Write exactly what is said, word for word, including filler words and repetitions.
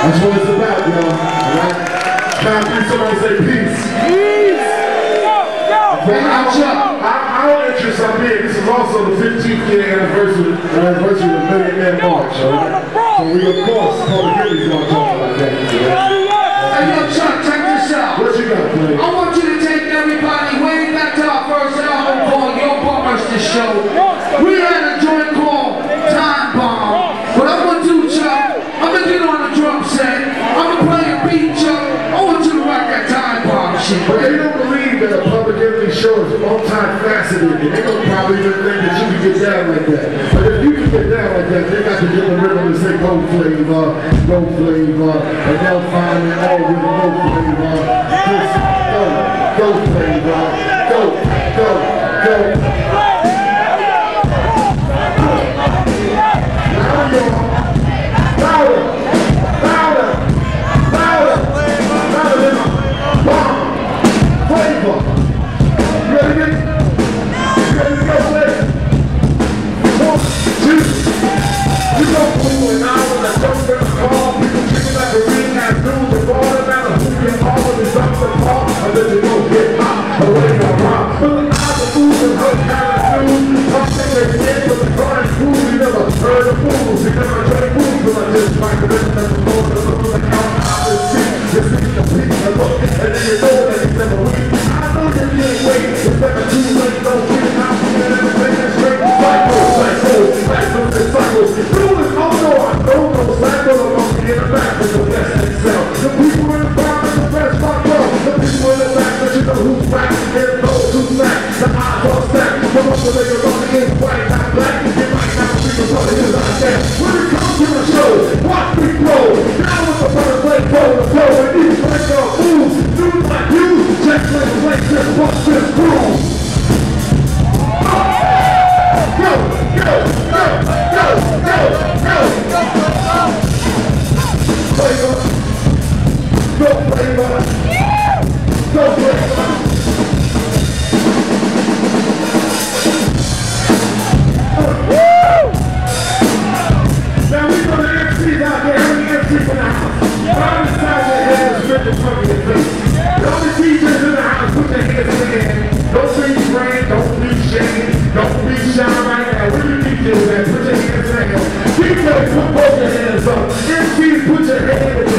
That's what it's about, y'all. Alright? Time for somebody to say peace. Peace! But our, our, our interest up here, this is also the fifteenth year anniversary, anniversary of Millionaire March, alright? So we, of course, Public Enemy's gonna talk about that. Hey, yo, Chuck, check this out. What you got, play? I want you to take everybody way back to our first album called Yo Bummers The Show. We had a joint called Time Bomb. What I'm gonna do, Chuck, I'm gonna get on the drum set. I'm gonna play a beat, Chuck. I want you to rock that Time Bomb shit. But they don't believe that a Public Enemy show is multi-faceted, and they don't probably even think that you can get down like that. But if you can get down like that, they got to get the rhythm and say go flavor, go flavor, and they'll find it all with no flavor. Just go, go flavor, go, go, go. Louder, louder, louder, louder than a bomb. Flavor. You ready to get it? You ready to go, flavor? One, two. You go cool and I when I jump in the car. People kicking like a ring at noon. The ball no matter who you are, when it's up the car, and then you go get hot. Away from rock. But the eyes of fools and her kind of news. I'm thinking again, but the car is cool. You never heard of fools. You never drank fools, but I just like the rhythm that's the Lord of the Lord. I count out the seat. You see the people and look, and then you know that it's never weak. I know that you ain't wait. It's never too late. Don't get it out. You get everything that's straight. Cycle, cycle, cycle, cycle. Doing it, oh no, I know no cycle. I'm gonna get it back with the best themselves. The people in the front are the best fuck up. The people in the back that you know who's back. And those who's back. The eyes are stacked. The most of them are on the end, white, not black. You might have people on the inside there. When it comes to the show, watch me flow. Now with the first play, flow the flow. And these break up moves. Dudes like you, check this place, just bust this groove. Go, go, go, go, go, go, go. Flavor. Go flavor. Go flavor. Now we know the M Cs out there, how many M Cs in the house? Right beside your head is written in front of your face. All the D Js in the house, put your hands in the air. Don't be afraid, don't be ashamed, don't be shy right now. Where you D Js at? Put your hands in the air. D Js, put both your hands up. M Cs, put your hands in the